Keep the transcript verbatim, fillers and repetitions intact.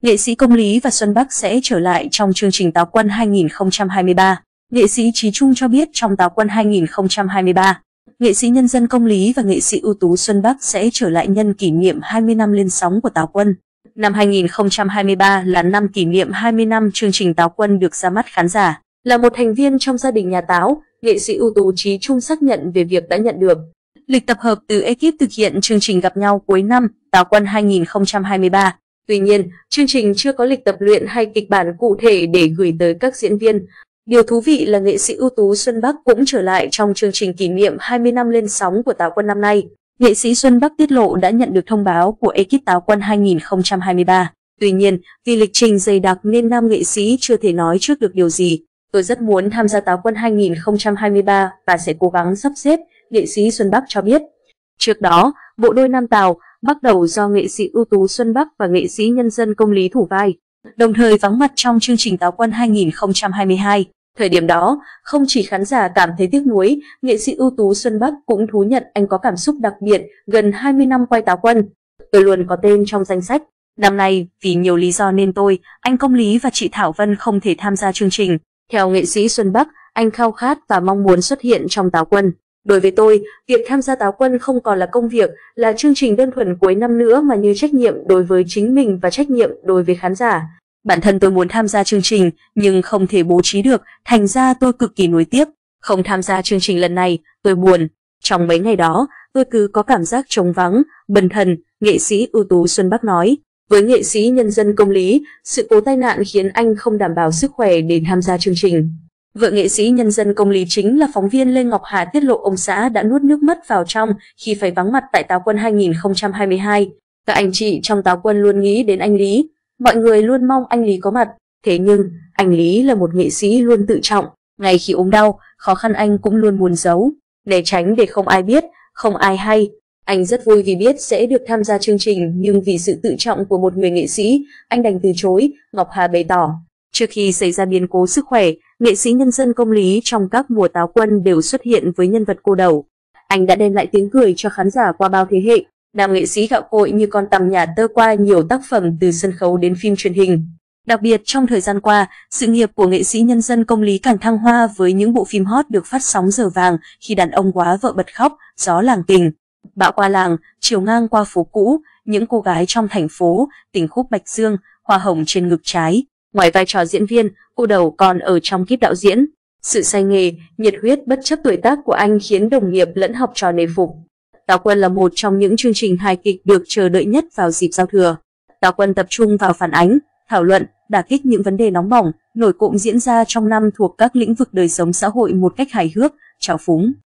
nghệ sĩ Công Lý và Xuân Bắc sẽ trở lại trong chương trình Táo Quân hai nghìn không trăm hai mươi ba. Nghệ sĩ Chí Trung cho biết trong Táo Quân hai nghìn không trăm hai mươi ba, nghệ sĩ nhân dân Công Lý và nghệ sĩ ưu tú Xuân Bắc sẽ trở lại nhân kỷ niệm hai mươi năm lên sóng của Táo Quân. Năm hai nghìn không trăm hai mươi ba là năm kỷ niệm hai mươi năm chương trình Táo Quân được ra mắt khán giả. Là một thành viên trong gia đình nhà Táo, nghệ sĩ ưu tú Chí Trung xác nhận về việc đã nhận được lịch tập hợp từ ekip thực hiện chương trình gặp nhau cuối năm Táo Quân hai nghìn không trăm hai mươi ba. Tuy nhiên, chương trình chưa có lịch tập luyện hay kịch bản cụ thể để gửi tới các diễn viên. Điều thú vị là nghệ sĩ ưu tú Xuân Bắc cũng trở lại trong chương trình kỷ niệm hai mươi năm lên sóng của Táo Quân năm nay. Nghệ sĩ Xuân Bắc tiết lộ đã nhận được thông báo của ekip Táo Quân hai nghìn không trăm hai mươi ba. Tuy nhiên, vì lịch trình dày đặc nên nam nghệ sĩ chưa thể nói trước được điều gì. Tôi rất muốn tham gia Táo Quân hai nghìn không trăm hai mươi ba và sẽ cố gắng sắp xếp, nghệ sĩ Xuân Bắc cho biết. Trước đó, bộ đôi nam Tào bắt đầu do nghệ sĩ ưu tú Xuân Bắc và nghệ sĩ nhân dân Công Lý thủ vai, đồng thời vắng mặt trong chương trình Táo Quân hai nghìn không trăm hai mươi hai. Thời điểm đó, không chỉ khán giả cảm thấy tiếc nuối, nghệ sĩ ưu tú Xuân Bắc cũng thú nhận anh có cảm xúc đặc biệt gần hai mươi năm quay Táo Quân. Tôi luôn có tên trong danh sách. Năm nay, vì nhiều lý do nên tôi, anh Công Lý và chị Thảo Vân không thể tham gia chương trình. Theo nghệ sĩ Xuân Bắc, anh khao khát và mong muốn xuất hiện trong Táo Quân. Đối với tôi, việc tham gia Táo Quân không còn là công việc, là chương trình đơn thuần cuối năm nữa mà như trách nhiệm đối với chính mình và trách nhiệm đối với khán giả. Bản thân tôi muốn tham gia chương trình nhưng không thể bố trí được, thành ra tôi cực kỳ nuối tiếc. Không tham gia chương trình lần này, tôi buồn. Trong mấy ngày đó, tôi cứ có cảm giác trống vắng, bần thần, nghệ sĩ ưu tú Xuân Bắc nói. Với nghệ sĩ nhân dân Công Lý, sự cố tai nạn khiến anh không đảm bảo sức khỏe để tham gia chương trình. Vợ nghệ sĩ nhân dân Công Lý chính là phóng viên Lê Ngọc Hà tiết lộ ông xã đã nuốt nước mắt vào trong khi phải vắng mặt tại Táo Quân hai nghìn không trăm hai mươi hai. Các anh chị trong Táo Quân luôn nghĩ đến anh Lý. Mọi người luôn mong anh Lý có mặt. Thế nhưng, anh Lý là một nghệ sĩ luôn tự trọng. Ngay khi ốm đau, khó khăn anh cũng luôn muốn giấu, né tránh để không ai biết, không ai hay. Anh rất vui vì biết sẽ được tham gia chương trình, nhưng vì sự tự trọng của một người nghệ sĩ, anh đành từ chối, Ngọc Hà bày tỏ. Trước khi xảy ra biến cố sức khỏe, nghệ sĩ nhân dân Công Lý trong các mùa Táo Quân đều xuất hiện với nhân vật cô đầu. Anh đã đem lại tiếng cười cho khán giả qua bao thế hệ. Nam nghệ sĩ gạo cội như con tằm nhà tơ qua nhiều tác phẩm từ sân khấu đến phim truyền hình. Đặc biệt trong thời gian qua, sự nghiệp của nghệ sĩ nhân dân Công Lý càng thăng hoa với những bộ phim hot được phát sóng giờ vàng Khi đàn ông quá vợ bật khóc, Gió làng tình, Bão qua làng, Chiều ngang qua phố cũ, Những cô gái trong thành phố, Tình khúc Bạch Dương, Hoa hồng trên ngực trái. Ngoài vai trò diễn viên, cô đầu còn ở trong kíp đạo diễn. Sự say nghề, nhiệt huyết bất chấp tuổi tác của anh khiến đồng nghiệp lẫn học trò nể phục. Táo Quân là một trong những chương trình hài kịch được chờ đợi nhất vào dịp giao thừa. Táo Quân tập trung vào phản ánh, thảo luận, đả kích những vấn đề nóng bỏng, nổi cộm diễn ra trong năm thuộc các lĩnh vực đời sống xã hội một cách hài hước, trào phúng.